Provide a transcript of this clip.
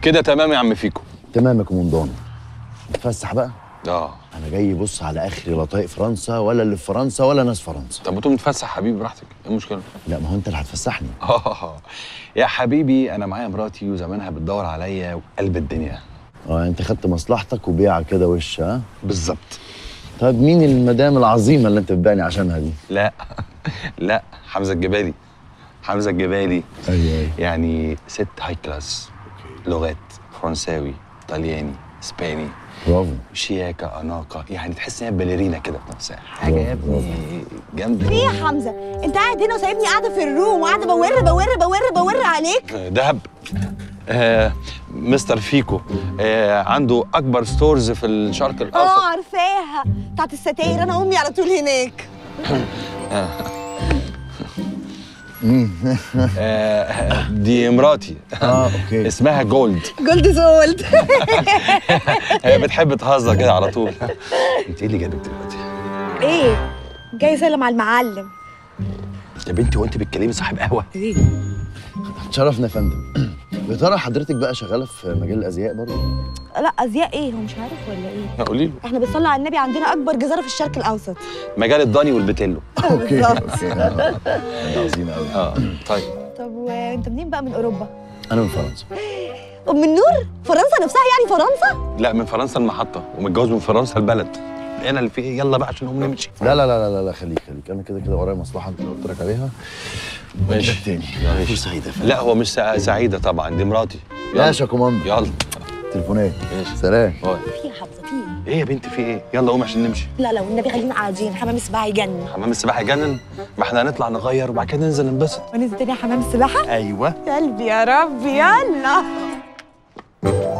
كده تمام يا عم فيكو. تمام يا كومندان. نتفسح بقى؟ انا جاي بص على اخري لا طايق فرنسا ولا اللي في فرنسا ولا ناس فرنسا. طب وتقوم نتفسح حبيبي براحتك، ايه المشكله؟ لا ما هو انت اللي هتفسحني. يا حبيبي انا معايا مراتي وزمانها بتدور عليا وقلب الدنيا. انت خدت مصلحتك وبيعه كده وش ها؟ بالظبط. طب مين المدام العظيمه اللي انت بتبيعني عشانها دي؟ لا لا، حمزه الجبالي. حمزه الجبالي. ايوه يعني ست هاي كلاس، لغات فرنساوي، طلياني، اسباني، برافو، شياكه، اناقه، يعني تحس ان هي باليرينا كده في نفسها، حاجه يا ابني جامده. في ايه يا حمزه؟ انت قاعد هنا وسايبني قاعده في الروم وقاعده بور عليك. دهب. مستر فيكو عنده اكبر ستورز في الشرق الاوسط. عارفاها، بتاعت الستاير، انا امي على طول هناك. دي مراتي. اوكي. اسمها جولد. جولد زولد. هي بتحب تهزر كده على طول. انت ايه اللي جابك دلوقتي؟ ايه؟ جاي اسلم على المعلم. يا بنتي وانت بتكلمي صاحب قهوه؟ ايه؟ تشرفنا يا فندم. يا ترى حضرتك بقى شغاله في مجال الازياء برضه؟ لا ازياء ايه؟ هو مش عارف ولا ايه؟ قولي له. احنا بنصلي على النبي، عندنا اكبر جزاره في الشرق الاوسط. مجال الضاني والبتيلو. اوكي بالظبط. عظيمه قوي. طيب. طب وانت منين بقى؟ من اوروبا؟ انا من فرنسا. من نور؟ فرنسا نفسها يعني فرنسا؟ لا، من فرنسا المحطه، ومتجوز من فرنسا البلد. انا اللي في ايه؟ يلا بقى عشان نقوم نمشي. لا خليك انا كده ورايا مصلحه انت قلت لك عليها. ماشي. تاني مش سعيده فعلا. لا هو مش سعيده طبعا، دي مراتي. ماشي يا كوماندو. يلا. تليفونات. ماشي. سلام. باي. في يا حمزه في ايه يا بنتي في ايه؟ يلا قوم عشان نمشي. لا والنبي خلينا قاعدين، حمام السباحه يجنن. حمام السباحه يجنن؟ ما احنا هنطلع نغير وبعد كده ننزل ننبسط. وننزل تاني حمام السباحه؟ ايوه. قلبي يا رب، يلا.